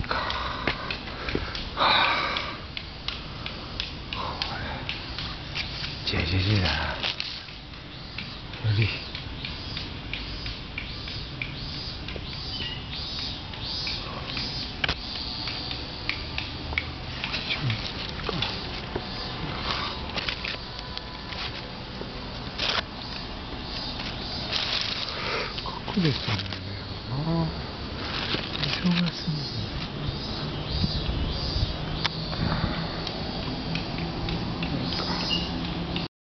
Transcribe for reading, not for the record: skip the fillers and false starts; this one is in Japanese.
か。はあ、これ JJJ だな。無理。隠れてるんだよな。忙しいんだよ。